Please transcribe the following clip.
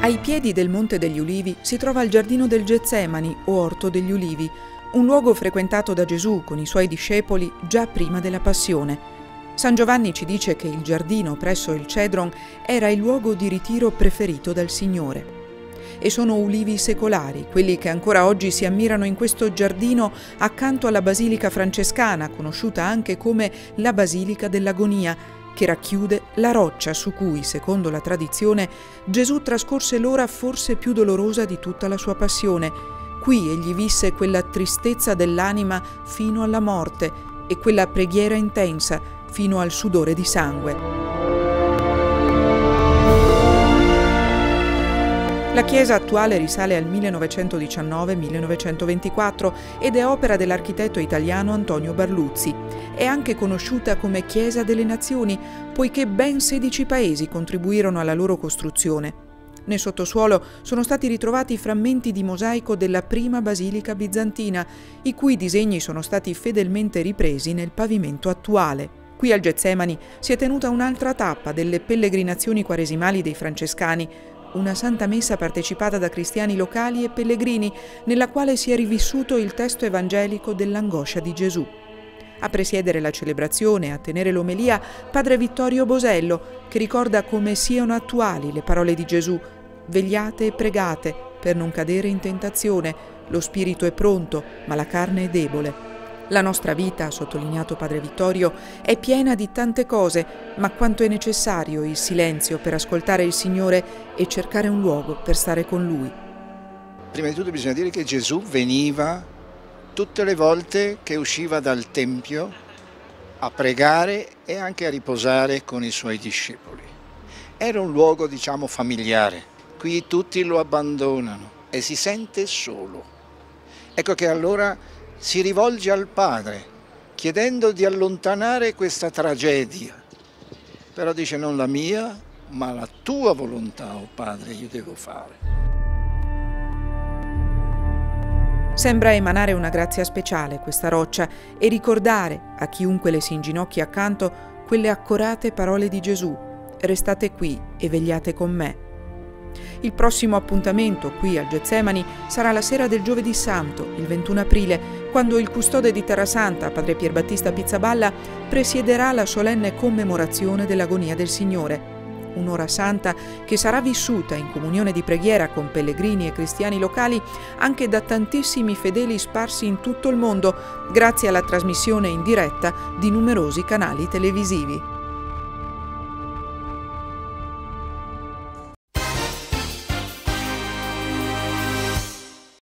Ai piedi del Monte degli Ulivi si trova il Giardino del Getsemani o Orto degli Ulivi, un luogo frequentato da Gesù con i suoi discepoli già prima della Passione. San Giovanni ci dice che il giardino presso il Cedron era il luogo di ritiro preferito dal Signore. E sono ulivi secolari, quelli che ancora oggi si ammirano in questo giardino accanto alla Basilica Francescana, conosciuta anche come la Basilica dell'Agonia, che racchiude la roccia su cui, secondo la tradizione, Gesù trascorse l'ora forse più dolorosa di tutta la sua passione. Qui egli visse quella tristezza dell'anima fino alla morte e quella preghiera intensa fino al sudore di sangue. La chiesa attuale risale al 1919-1924 ed è opera dell'architetto italiano Antonio Barluzzi. È anche conosciuta come Chiesa delle Nazioni, poiché ben 16 paesi contribuirono alla loro costruzione. Nel sottosuolo sono stati ritrovati frammenti di mosaico della prima basilica bizantina, i cui disegni sono stati fedelmente ripresi nel pavimento attuale. Qui al Getsemani si è tenuta un'altra tappa delle pellegrinazioni quaresimali dei francescani, una santa messa partecipata da cristiani locali e pellegrini, nella quale si è rivissuto il testo evangelico dell'angoscia di Gesù. A presiedere la celebrazione e a tenere l'omelia padre Vittorio Bosello, che ricorda come siano attuali le parole di Gesù: «Vegliate e pregate per non cadere in tentazione, lo spirito è pronto, ma la carne è debole». La nostra vita, ha sottolineato padre Vittorio, è piena di tante cose, ma quanto è necessario il silenzio per ascoltare il Signore e cercare un luogo per stare con Lui. Prima di tutto bisogna dire che Gesù veniva tutte le volte che usciva dal Tempio a pregare e anche a riposare con i suoi discepoli. Era un luogo, diciamo, familiare. Qui tutti lo abbandonano e si sente solo. Ecco che allora si rivolge al Padre, chiedendo di allontanare questa tragedia. Però dice: non la mia, ma la tua volontà, oh Padre, io devo fare. Sembra emanare una grazia speciale questa roccia e ricordare a chiunque le si inginocchi accanto quelle accorate parole di Gesù: restate qui e vegliate con me. Il prossimo appuntamento qui al Getsemani sarà la sera del Giovedì Santo, il 21 aprile, quando il custode di Terrasanta, padre Pierbattista Pizzaballa, presiederà la solenne commemorazione dell'agonia del Signore. Un'ora santa che sarà vissuta in comunione di preghiera con pellegrini e cristiani locali anche da tantissimi fedeli sparsi in tutto il mondo, grazie alla trasmissione in diretta di numerosi canali televisivi.